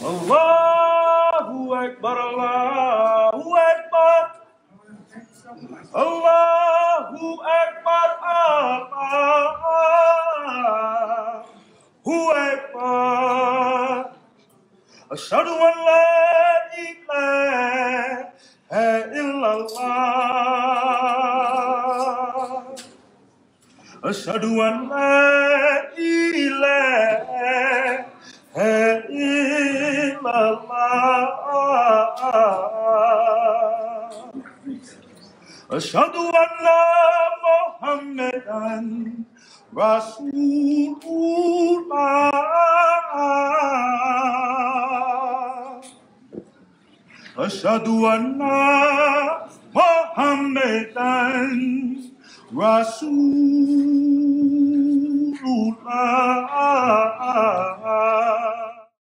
Allahu Akbar, Allahu Akbar, Allahu Akbar, Allahu Akbar. Ashhadu an la ilaha illallah. Ashhadu an la ilaha illallah. Ashhadu anna Muhammadan Rasulullah. Ashhadu anna Muhammadan Rasulullah.